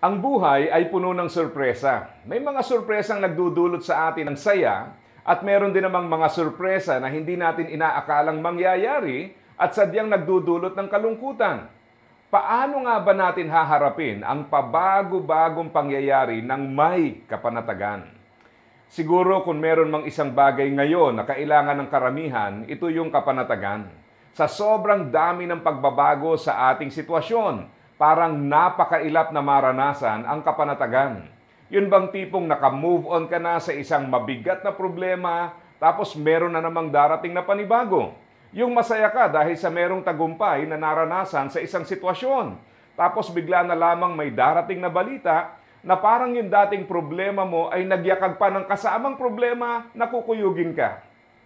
Ang buhay ay puno ng sorpresa. May mga sorpresang nagdudulot sa atin ng saya at meron din namang mga sorpresa na hindi natin inaakalang mangyayari at sadyang nagdudulot ng kalungkutan. Paano nga ba natin haharapin ang pabago-bagong pangyayari ng may kapanatagan? Siguro kung meron mang isang bagay ngayon na kailangan ng karamihan, ito yung kapanatagan. Sa sobrang dami ng pagbabago sa ating sitwasyon, parang napakailap na maranasan ang kapanatagan. Yun bang tipong naka-move on ka na sa isang mabigat na problema, tapos meron na namang darating na panibago? Yung masaya ka dahil sa merong tagumpay na naranasan sa isang sitwasyon, tapos bigla na lamang may darating na balita na parang yung dating problema mo ay nagyakag pa ng kasamang problema na kukuyugin ka.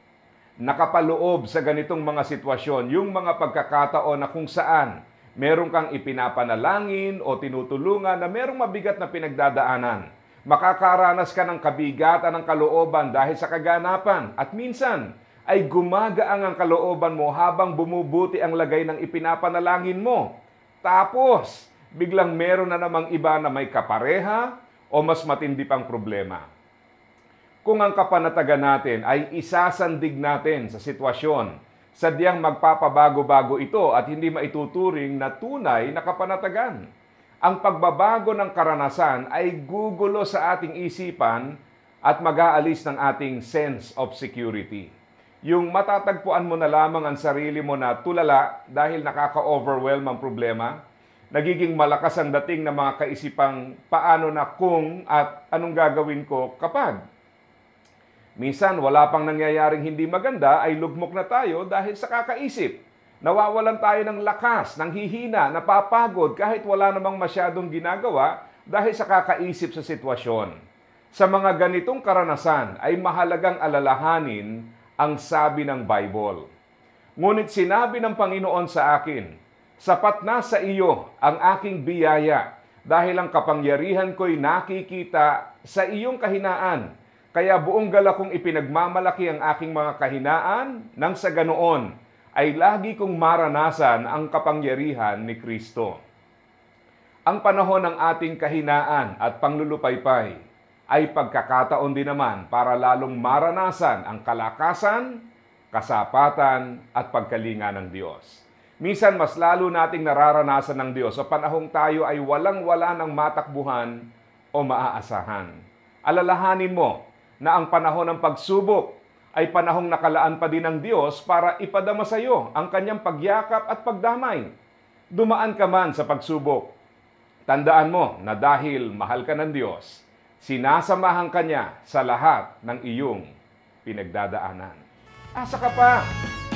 Nakapaloob sa ganitong mga sitwasyon yung mga pagkakataon na kung saan meron kang ipinapanalangin o tinutulungan na merong mabigat na pinagdadaanan. Makakaranas ka ng kabigatan ng kalooban dahil sa kaganapan at minsan ay gumagaang ang kalooban mo habang bumubuti ang lagay ng ipinapanalangin mo. Tapos, biglang meron na namang iba na may kapareha o mas matindi pang problema. Kung ang kapanatagan natin ay isasandig natin sa sitwasyon, sadyang magpapabago-bago ito at hindi maituturing na tunay na kapanatagan. Ang pagbabago ng karanasan ay gugulo sa ating isipan at mag-aalis ng ating sense of security. Yung matatagpuan mo na lamang ang sarili mo na tulala dahil nakaka-overwhelm ang problema, nagiging malakas ang dating ng mga kaisipang paano na kung at anong gagawin ko kapag. Minsan, wala pang nangyayaring hindi maganda ay lugmok na tayo dahil sa kakaisip. Nawawalan tayo ng lakas, ng hihina, napapagod kahit wala namang masyadong ginagawa dahil sa kakaisip sa sitwasyon. Sa mga ganitong karanasan ay mahalagang alalahanin ang sabi ng Bible. Ngunit sinabi ng Panginoon sa akin, sapat na sa iyo ang aking biyaya dahil ang kapangyarihan ko'y nakikita sa iyong kahinaan. Kaya buong galak kong ipinagmamalaki ang aking mga kahinaan nang sa ganoon ay lagi kong maranasan ang kapangyarihan ni Kristo. Ang panahon ng ating kahinaan at panglulupaypay ay pagkakataon din naman para lalong maranasan ang kalakasan, kasapatan at pagkalinga ng Diyos. Minsan mas lalo nating nararanasan ng Diyos sa panahong tayo ay walang-wala ng matakbuhan o maaasahan. Alalahanin mo na ang panahon ng pagsubok ay panahong nakalaan pa din ng Diyos para ipadama sa iyo ang kanyang pagyakap at pagdamay. Dumaan ka man sa pagsubok, tandaan mo na dahil mahal ka ng Diyos, sinasamahan ka niya sa lahat ng iyong pinagdadaanan. Asa ka pa!